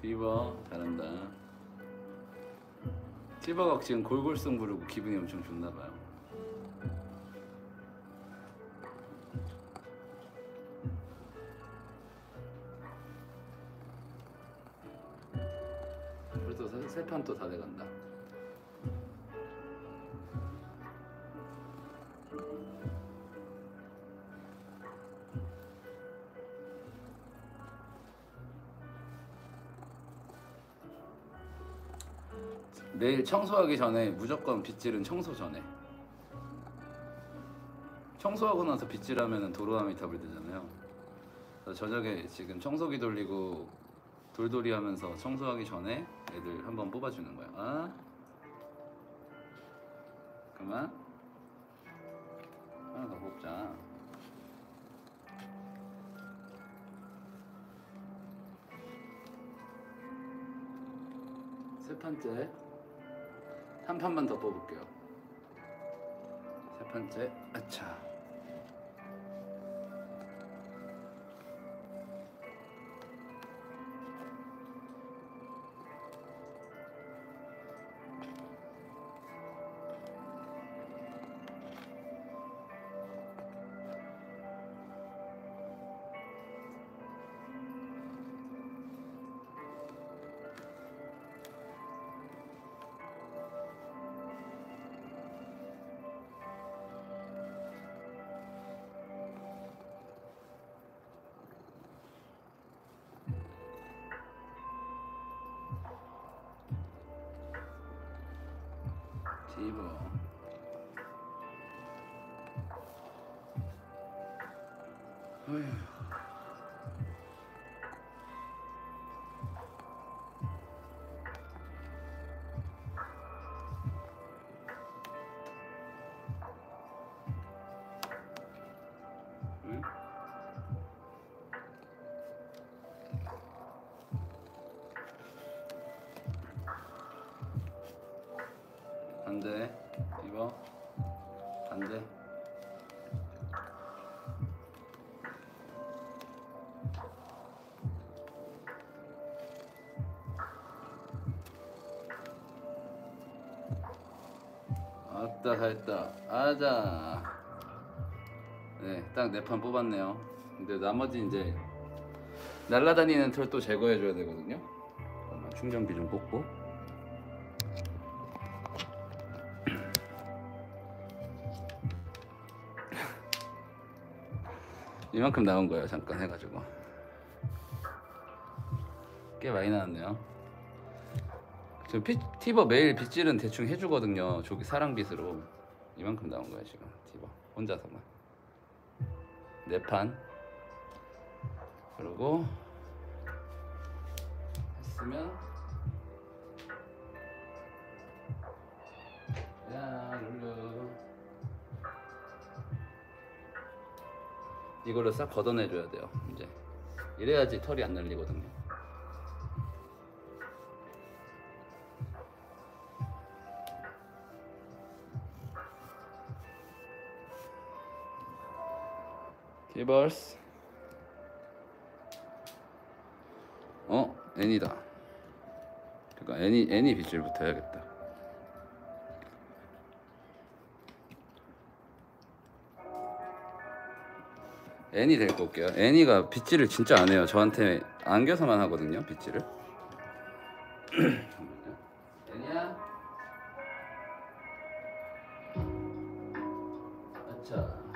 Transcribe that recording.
티버 잘한다. 티버가 지금 골골송 부르고 기분이 엄청 좋나봐요. 벌써 세 판 또 다 돼간다. 내일 청소하기 전에 무조건 빗질은 청소 전에. 청소하고 나서 빗질하면 도로아미 탑을 되잖아요. 그래서 저녁에 지금 청소기 돌리고 돌돌이 하면서 청소하기 전에 애들 한번 뽑아주는 거야. 아? 그만. 하나 더 뽑자. 세 판째. 한 판만 더 뽑을게요. 세 판째. 아차. 티버. 어휴. 응? 안 돼. 이거 안 돼. 아따 잘했다. 아자. 네, 딱 4판 뽑았네요. 근데 나머지 이제 날라다니는 털 또 제거해줘야 되거든요. 잠깐만 충전기 좀 뽑고. 이만큼 나온 거예요. 잠깐 해가지고 꽤 많이 나왔네요. 지금 티버 매일 빗질은 대충 해주거든요. 저기 사랑빗으로. 이만큼 나온 거예요 지금 티버 혼자서만. 4판. 그리고 했으면 야 룰루 이걸로 싹 걷어내줘야 돼요. 이제 이래야지 털이 안 날리거든요. 티버스. 애니다. 그러니까 애니 빗질부터 해야겠다. 애니 데리고 올게요. 애니가 빗질을 진짜 안 해요. 저한테 안겨서만 하거든요, 빗질을. 애니야. 아차.